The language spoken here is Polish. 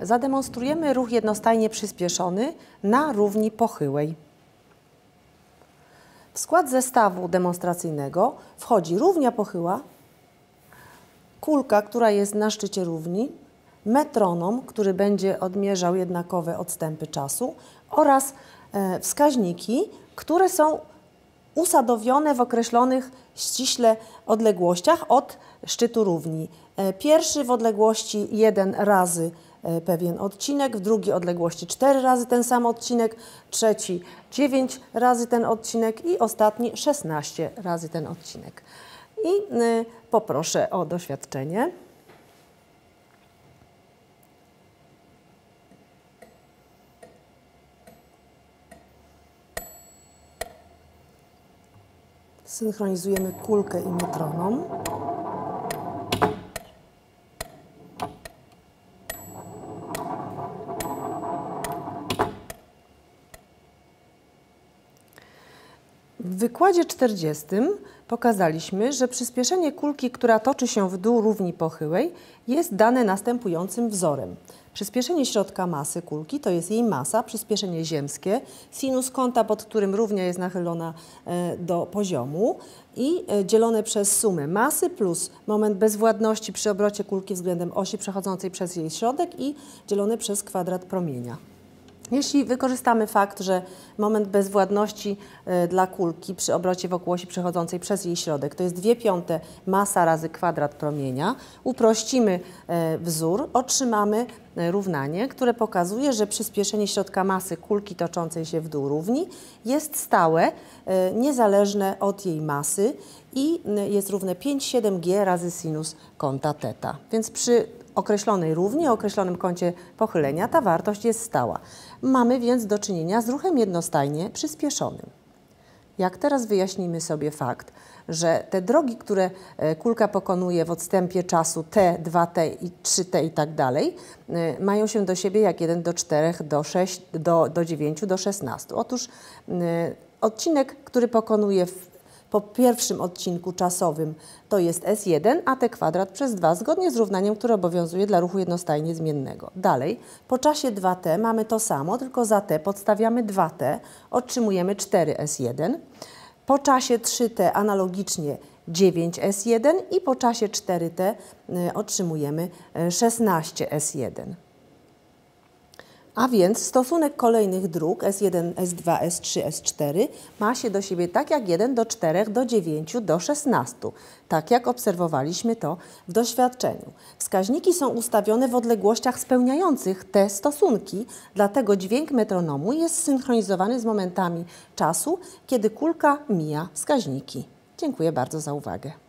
zademonstrujemy ruch jednostajnie przyspieszony na równi pochyłej. W skład zestawu demonstracyjnego wchodzi równia pochyła, kulka, która jest na szczycie równi, metronom, który będzie odmierzał jednakowe odstępy czasu oraz wskaźniki, które są usadowione w określonych ściśle odległościach od szczytu równi. Pierwszy w odległości 1 razy pewien odcinek, w drugiej odległości 4 razy ten sam odcinek, trzeci 9 razy ten odcinek i ostatni 16 razy ten odcinek. I poproszę o doświadczenie. Synchronizujemy kulkę i metronom. W wykładzie 40 pokazaliśmy, że przyspieszenie kulki, która toczy się w dół równi pochyłej, jest dane następującym wzorem. Przyspieszenie środka masy kulki to jest jej masa, przyspieszenie ziemskie, sinus kąta, pod którym równia jest nachylona do poziomu i dzielone przez sumę masy plus moment bezwładności przy obrocie kulki względem osi przechodzącej przez jej środek i dzielone przez kwadrat promienia. Jeśli wykorzystamy fakt, że moment bezwładności dla kulki przy obrocie wokół osi przechodzącej przez jej środek to jest 2/5 masa razy kwadrat promienia, uprościmy wzór, otrzymamy równanie, które pokazuje, że przyspieszenie środka masy kulki toczącej się w dół równi jest stałe, niezależne od jej masy i jest równe 5,7g razy sinus kąta θ. Więc przy określonej równi, o określonym kącie pochylenia ta wartość jest stała. Mamy więc do czynienia z ruchem jednostajnie przyspieszonym. Jak teraz wyjaśnimy sobie fakt, że te drogi, które kulka pokonuje w odstępie czasu t, 2t i 3t i tak dalej, mają się do siebie jak 1 do 4, do 6, do 9, do 16. Otóż odcinek, który pokonuje po pierwszym odcinku czasowym to jest S1, a t kwadrat przez 2, zgodnie z równaniem, które obowiązuje dla ruchu jednostajnie zmiennego. Dalej, po czasie 2t mamy to samo, tylko za t podstawiamy 2t, otrzymujemy 4S1. Po czasie 3t analogicznie 9S1 i po czasie 4t otrzymujemy 16S1. A więc stosunek kolejnych dróg S1, S2, S3, S4 ma się do siebie tak jak 1 do 4, do 9, do 16, tak jak obserwowaliśmy to w doświadczeniu. Wskaźniki są ustawione w odległościach spełniających te stosunki, dlatego dźwięk metronomu jest synchronizowany z momentami czasu, kiedy kulka mija wskaźniki. Dziękuję bardzo za uwagę.